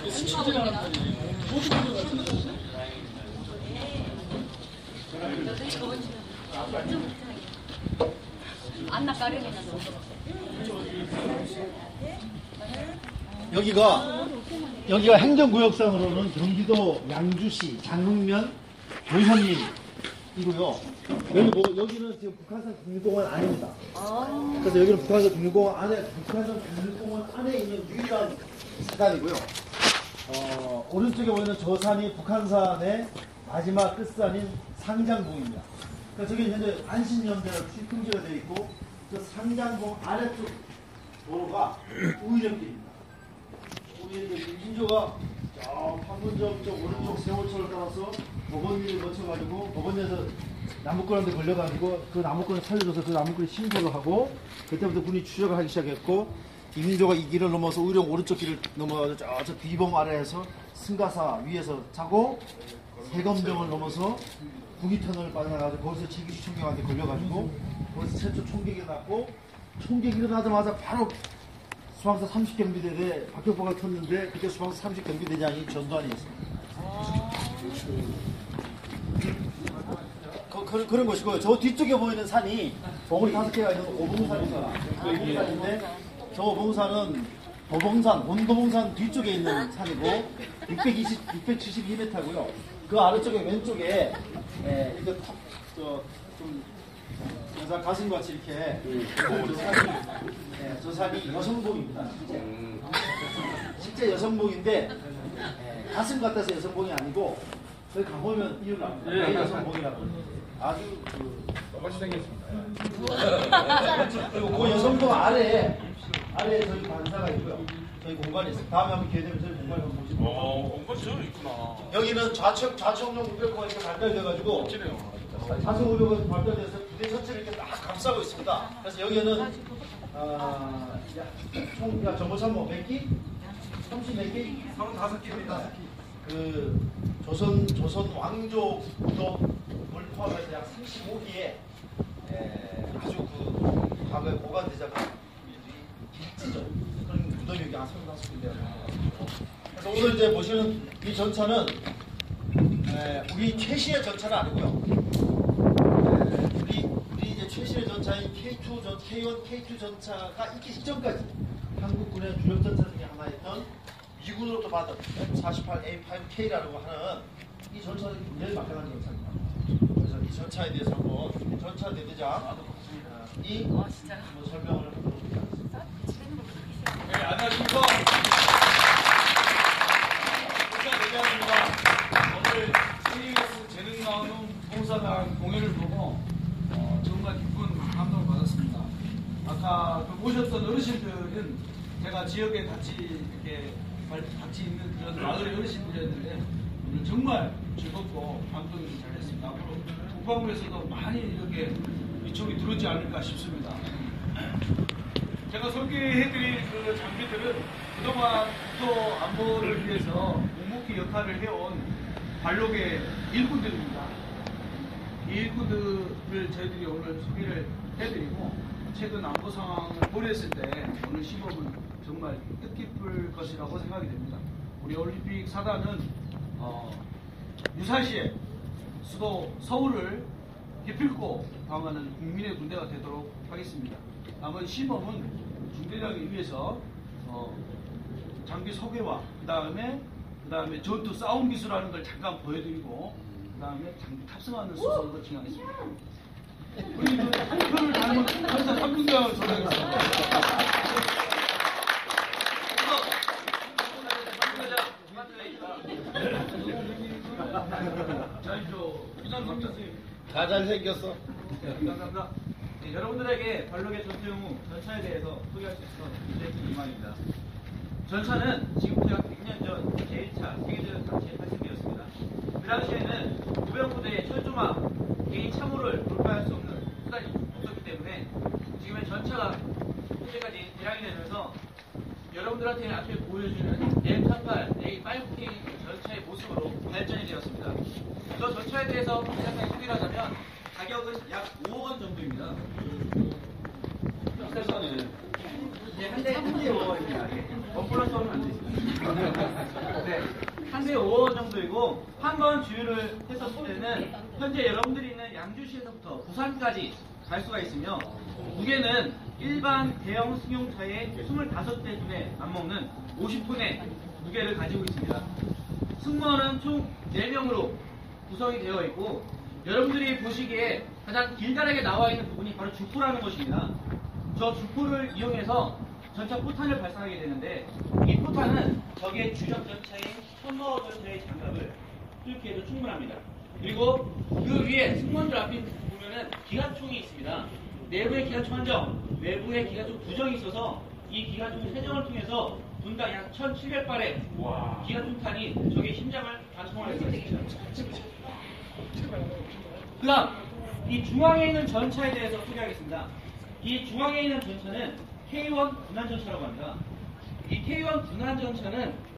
여기가 행정구역상으로는 경기도 양주시 장흥면 도현리이고요. 여기는 지금 북한산 국립공원 안입니다. 그래서 여기는 북한산 국립공원 안에 있는 유일한 사단이고요. 오른쪽에 보이는 저 산이 북한산의 마지막 끝산인 상장봉입니다. 그러니까 저기 현재 안신연대가 취통지가 되어 있고, 저 상장봉 아래쪽 도로가 우이령길입니다. 민조가 판문점 쪽 오른쪽 세월철을 따라서 법원리를 거쳐가지고 법원에서 나무꾼한테 걸려가지고 그 나무꾼을 살려줘서 그 나무꾼이 신고를 하고, 그때부터 군이 추적을 하기 시작했고, 이민조가 이 길을 넘어서 우령 오른쪽 길을 넘어가서 저 비봉 아래에서 승가사 위에서 자고 세검정을 넘어서 구기터널을 빠져나가서 거기서 최기수 총경한테 걸려가지고 거기서 최초 총격이 났고, 총격이 일어나자마자 바로 수방사 30경비대에 박격포가 켰는데 그때 수방사 30경비대장이 전두환이었습니다. 그런 것이고요. 저 뒤쪽에 보이는 산이 봉우리 5개가 있는 오봉산입니다. 오봉산인데 저 오봉산은 도봉산, 본도봉산 뒤쪽에 있는 산이고 672m고요. 그 아래쪽에 왼쪽에 이렇게 좀 여자 가슴같이 이렇게 저 산이 여성봉입니다. 실제 여성봉인데 가슴 같아서 여성봉이 아니고 저희 가보면 이유가 왜 여성봉이라고 아주 똑같이 생겼습니다. 그리고 그 여성봉 아래에 저희 반사가 있고요. 저희 공간이 있어요. 다음에 한번 기회 되면 저희 공간을 한번 보시고. 공간 저 있구나. 여기는 좌측용 우벽화가 이렇게 발달돼가지고 좌측 우벽이 발달돼서 부대 전체를 이렇게 딱 감싸고 있습니다. 그래서 여기는 총 정보参 몇 기? 30 몇 기? 35기입니다. 그 조선 왕조 부독을 포함해서 약 35기의 아주 그 과거의 보관대자가 길지죠. 그런 무덤이 여기 한 35기인데요. 그래서 오늘 이제 보시는 이 전차는 우리 최신의 전차는 아니고요. 우리 이제 최신의 전차인 K1, K2 전차가 있기 이전까지 한국군의 주력 전차 중에 하나였던 미군으로부터 받은 F-48A5K라고 하는 이 전차는 굉장히 막강한 전차입니다. 그래서 이 전차에 대해서 한번 전차 대대장 이 설명을 해보도록 하겠습니다. 네, 안녕하십니까. 전차 대대장입니다. 오늘 KBS 재능나눔 봉사단 공연을 보고 정말 기쁜 감동을 받았습니다. 아까 모셨던 어르신들은 제가 지역에 같이 있는 그런 마을의 어르신들이었는데 오늘 정말 즐겁고 감동이 잘했습니다. 앞으로 국방부에서도 많이 이렇게 이쪽이 들어오지 않을까 싶습니다. 제가 소개해드릴 그 장비들은 그동안 국토 안보를 위해서 묵묵히 역할을 해온 관록의 일꾼들입니다. 이 일꾼들을 저희들이 오늘 소개를 해드리고 최근 안보 상황을 고려했을 때 오늘 시범은 정말 뜻깊을 것이라고 생각이 됩니다. 우리 올림픽 사단은 유사시에 수도 서울을 기필코 방어하는 국민의 군대가 되도록 하겠습니다. 남은 시범은 중대장을 위해서 장비 소개와 그 다음에 전투 싸움 기술하는 걸 잠깐 보여드리고 그 다음에 장비 탑승하는 수속을 진행하겠습니다. 우리 목표를 닮은 전사 3군장을 조정했습니다. 다 잘생겼어. 감사합니다. 네, 여러분들에게 관록의 전투용 후 전차에 대해서 소개할 수 있어서 굉장히 이만입니다. 전차는 지금부터 약 100년 전 제1차 세계대전 당시에 탄생되었습니다. 그 당시에는 우병부대의 철조망, 개인 참호를 돌파할 수 없는 수단이 없었기 때문에 지금의 전차가 현재까지 대량이 되면서 여러분들한테 앞에 보여주는 M38, A5K 전차의 모습으로 발전이 되었습니다. 저 전차에 대해서 간단하게 소개를 하자면 가격은 약 5억 원 정도입니다. 비싸네. 한 대에 5억 원입니다. 더 플러스 하면 안 돼요. 네, 한 대 5원 정도이고 한 번 주유를 했었을 때는 현재 여러분들이 있는 양주시에서부터 부산까지 갈 수가 있으며 무게는 일반 대형 승용차의 25대 중에 안 먹는 50톤의 무게를 가지고 있습니다. 승무원은 총 4명으로 구성이 되어 있고 여러분들이 보시기에 가장 길다랗게 나와 있는 부분이 바로 주포라는 것입니다. 저 주포를 이용해서 전차 포탄을 발사하게 되는데 이 포탄은 적의 주력 전차인 천마호 전차의 장갑을 뚫기에도 충분합니다. 그리고 그 위에 승무원들 앞에 보면은 기관총이 있습니다. 내부에 기관총 한정, 외부에 기관총 두정이 있어서 이 기관총 세정을 통해서 분당 약 1,700발의 기관총탄이 적의 심장을 관통할 수 있습니다. 그 다음 이 중앙에 있는 전차에 대해서 소개하겠습니다. 이 중앙에 있는 전차는 K1 군안전차라고 합니다. 이 K1 군안전차는